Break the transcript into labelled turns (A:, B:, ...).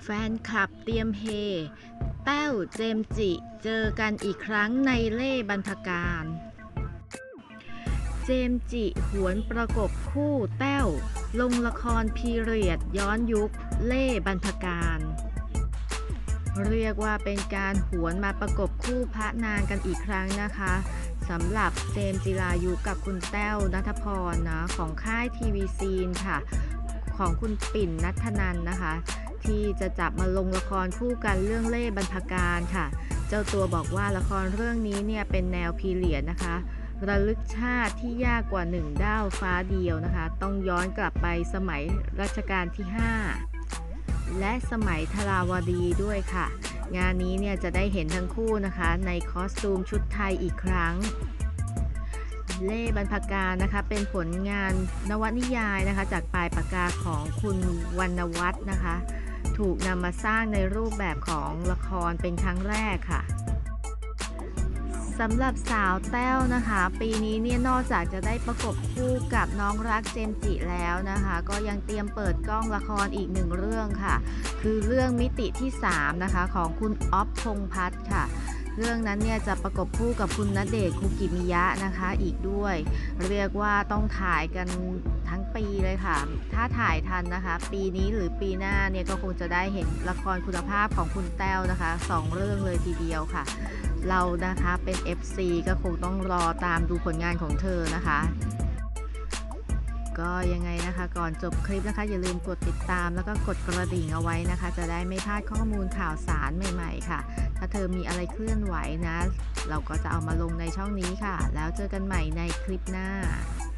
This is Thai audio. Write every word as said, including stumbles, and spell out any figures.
A: แฟนคลับเตรียมเฮแต้วเจมส์จิเจอกันอีกครั้งในเล่ห์บรรพการ เจมส์จิหวนประกบคู่แต้วลงละครพีเรียดย้อนยุคเล่ห์บรรพการ เรียกว่าเป็นการหวนมาประกบคู่พระนางกันอีกครั้งนะคะสำหรับเจมส์จิรายุกับคุณแต้วณัฐพรนะของค่ายทีวีซีนค่ะของคุณปิ่นณัฐนันนะคะที่จะจับมาลงละครคู่กันเรื่องเล่ห์บรรพการค่ะเจ้าตัวบอกว่าละครเรื่องนี้เนี่ยเป็นแนวพีเรียดนะคะระลึกชาติที่ยากกว่าหนึ่งด้าวฟ้าเดียวนะคะต้องย้อนกลับไปสมัยรัชกาลที่ห้าและสมัยทราวดีด้วยค่ะงานนี้เนี่ยจะได้เห็นทั้งคู่นะคะในคอสตูมชุดไทยอีกครั้งเล่ห์บรรพการนะคะเป็นผลงานนวนิยายนะคะจากปลายปากกาของคุณวรรณวัฒน์นะคะถูกนำมาสร้างในรูปแบบของละครเป็นครั้งแรกค่ะสำหรับสาวแต้วนะคะปีนี้เนี่ยนอกจากจะได้ประกบคู่กับน้องรักเจมส์จิแล้วนะคะก็ยังเตรียมเปิดกล้องละครอีกหนึ่งเรื่องค่ะคือเรื่องมิติที่สามนะคะของคุณอ๊อฟพงษ์พัฒน์ค่ะเรื่องนั้นเนี่ยจะประกบคู่กับคุณณเดชน์คุกิมิยะนะคะอีกด้วยเรียกว่าต้องถ่ายกันทั้งปีเลยค่ะถ้าถ่ายทันนะคะปีนี้หรือปีหน้าเนี่ยก็คงจะได้เห็นละครคุณภาพของคุณแต้วนะคะสองเรื่องเลยทีเดียวค่ะเรานะคะเป็น เอฟ ซี ก็คงต้องรอตามดูผลงานของเธอนะคะก็ยังไงนะคะก่อนจบคลิปนะคะอย่าลืมกดติดตามแล้วก็กดกระดิ่งเอาไว้นะคะจะได้ไม่พลาดข้อมูลข่าวสารใหม่ๆค่ะถ้าเธอมีอะไรเคลื่อนไหวนะเราก็จะเอามาลงในช่องนี้ค่ะแล้วเจอกันใหม่ในคลิปหน้า